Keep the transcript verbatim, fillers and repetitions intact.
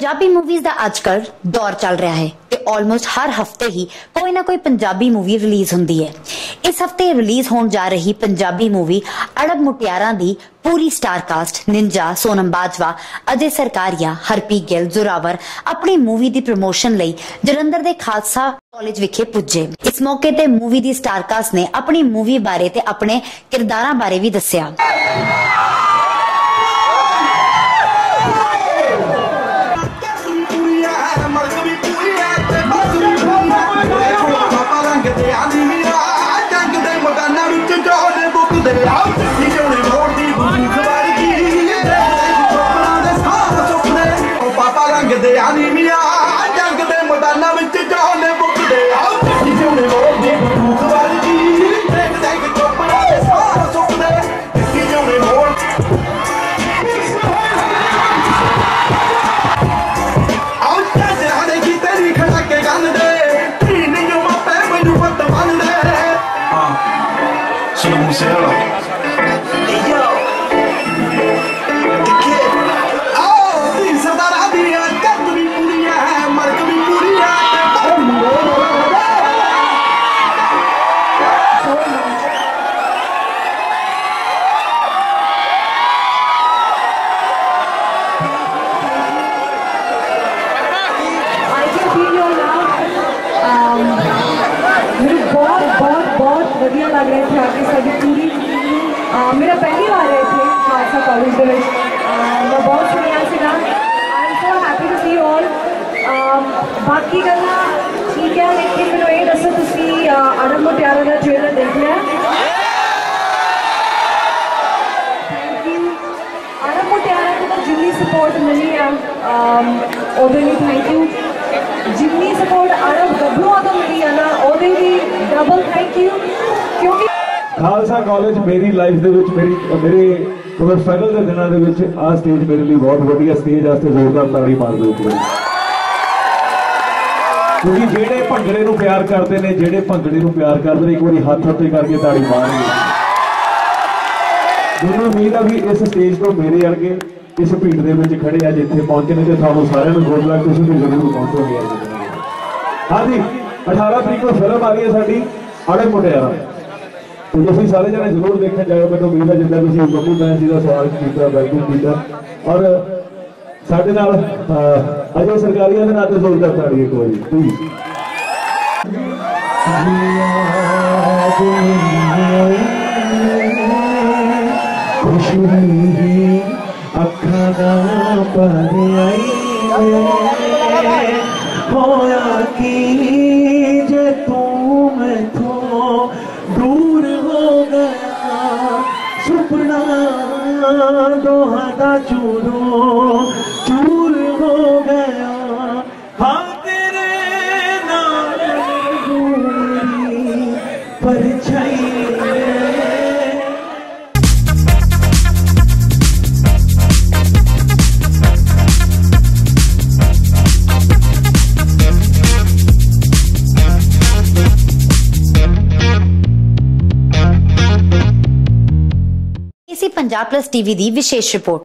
Punjabi movies का आजकल दौर चल रहा है ते ऑलमोस्ट हर हफ्ते ही कोई ना कोई पंजाबी मूवी रिलीज होंदी है। इस हफ्ते रिलीज होने जा रही पंजाबी मूवी अड़ब मुटियारा दी पूरी स्टार कास्ट निंजा, सोनम बाजवा, अजय सरकारिया, हरप्रीत गिल, जोरावर अपनी मूवी दी प्रमोशन लई जलंधर दे खालसा कॉलेज विखे पुजे। इस मौके ते मूवी दी स्टार कास्ट ने अपनी मूवी बारे ते अपने किरदारां बारे भी दस्सिया। ਵਧੀਆ ਲੱਗ ਰਿਹਾ ਸੀ ਆके ਸਾਡੀ पूरी मेरा पहली बार है इतने खालसा कॉलेज ਦੇ ਵਿੱਚ मैं बहुत सुनिया ਸੀਗਾ। I am so happy to see all. बाकी ਗੱਲਾਂ ठीक है, लेकिन ਮੈਨੂੰ ਇਹ ਦੱਸੋ ਤੁਸੀਂ ਅੜਬ ਮੁਟਿਆਰਾ ਦਾ ਟ੍ਰੇਲਰ ਦੇਖ ਲਿਆ? Thank you. ਅੜਬ ਮੁਟਿਆਰਾ ਨੂੰ ਤਾਂ ਜਿੰਨੀ ਸਪੋਰਟ ਮਿਲੀ ਆ ਉਹਦੇ ਲਈ ਥੈਂਕ ਯੂ। ਜਿੰਨੀ ਸਪੋਰਟ ਅੜਬ ਗੱਭਰੂਆਂ ਤੋਂ ਮਿਲੀ ਆ ਨਾ ਉਹਦੇ ਲਈ ਡਬਲ ਥੈਂਕ ਯੂ। क्योंकि खालसा कॉलेज मेरी लाइफ दे विच मेरी मेरे थोड़ा स्ट्रगल के दिनों दे विच आ स्टेज मेरे लिए बहुत वधिया स्टेज वास्ते जोरदार ताड़ी मार दो। क्योंकि जेड़े भंगड़े नूं प्यार करते हैं, जेड़े भंगड़े नूं प्यार करते हैं, एक बार हाथ उत्ते करके ताड़ी मारेंगे। मैनूं उम्मीद है भी इस स्टेज तो मेरे वर्गे इस भीड़ दे विच खड़े आ जिथे पहुंचे ने, तुहानूं सारिआं नूं गुड लक, तुसीं भी जरूर पहुंचोगे। हाँ जी, अठारह तरीक को फिल्म आ रही है साडी अड़ब मुटियारा, तो तुम सारे जने जरूर देखने जाओ। मैं उम्मीद है जिदा तुम बब्बू मैन जी का सवाल किया, वेलकम किया, और साडे नाल अजय सरकारिया के नाते जोरदार ताड़ी एक बारी प्लीज। होया की जे तू मैथों दूर हो गया, सुपना दोहा दा चूरो चूर हो गया। हाँ तेरे नाल दूरी परछाई पंजाब प्लस टीवी दी विशेष रिपोर्ट।